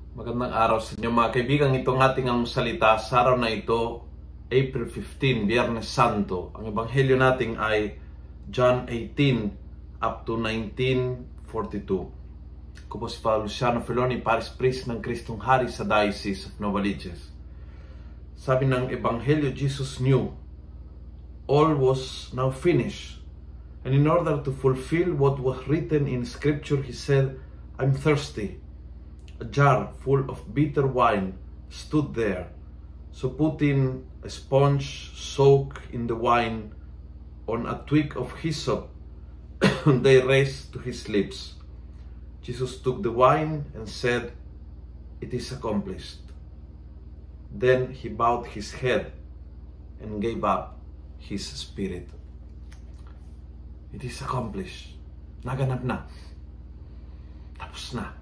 Magandang araw sa inyo mga kaibigan. Itong ating salita sa araw na ito, April 15, Biyernes Santo. Ang ebanghelyo natin ay John 18 up to 1942. Ako po si Father Luciano Feloni, Paris Priest ng Kristong Hari sa Diocese of Novaliches. Sabi ng ebanghelyo, Jesus knew all was now finished. And in order to fulfill what was written in Scripture, he said, "I'm thirsty." A jar full of bitter wine stood there. So putting a sponge soaked in the wine on a twig of hyssop, they raised to his lips. Jesus took the wine and said, "It is accomplished." Then he bowed his head and gave up his spirit. It is accomplished. Naganap na. Tapos na.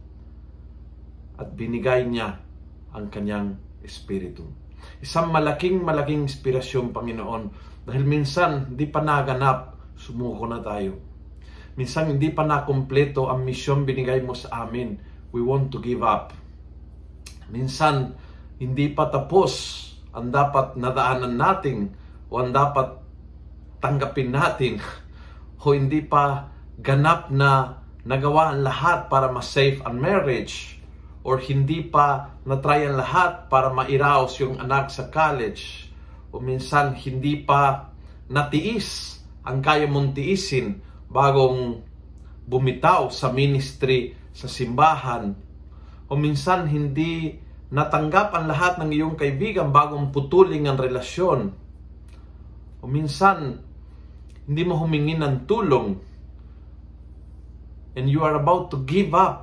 At binigay niya ang kanyang espiritu. Isang malaking inspirasyon, Panginoon, dahil minsan hindi pa naganap, sumuko na tayo. Minsan hindi pa nakumpleto ang misyon binigay mo sa amin, we want to give up. Minsan hindi pa tapos ang dapat nadaanan natin o ang dapat tanggapin natin o hindi pa ganap na nagawa ang lahat para ma-save ang marriage, or hindi pa na-try ang lahat para mairaos yung anak sa college, o minsan hindi pa natiis ang kaya mong tiisin bagong bumitaw sa ministry sa simbahan, o minsan hindi natanggap ang lahat ng iyong kaibigan bagong putuling ang relasyon, o minsan hindi mo humingi ng tulong and you are about to give up,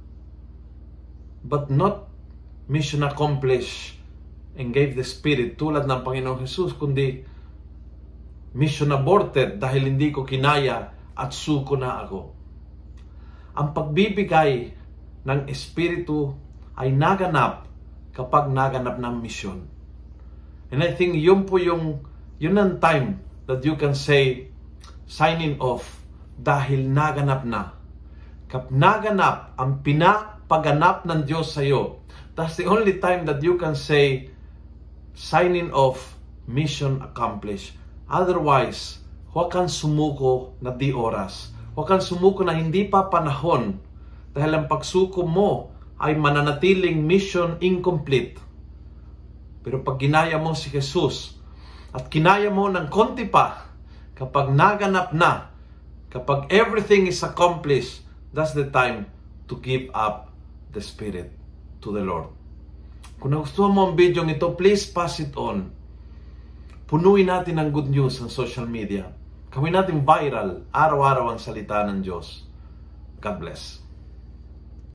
but not mission accomplished and gave the Spirit tulad ng Panginoong Jesus, kundi mission aborted dahil hindi ko kinaya at suko na ako. Ang pagbibigay ng Espiritu ay naganap kapag naganap ng mission. And I think yun ang time that you can say signing off dahil naganap na. Kapag naganap ang pagganap ng Diyos sa iyo, that's the only time that you can say signing off, mission accomplished. Otherwise, huwag kang sumuko na di oras. Huwag kang sumuko na hindi pa panahon, dahil ang pagsuko mo ay mananatiling mission incomplete. Pero pag ginaya mo si Jesus at kinaya mo ng konti pa, kapag naganap na, kapag everything is accomplished, that's the time to give up the Spirit to the Lord. Kung nagustuhan mo ang video nito, please pass it on. Punuin natin ang good news sa social media. Gawin natin viral, araw-araw ang salita ng Diyos. God bless.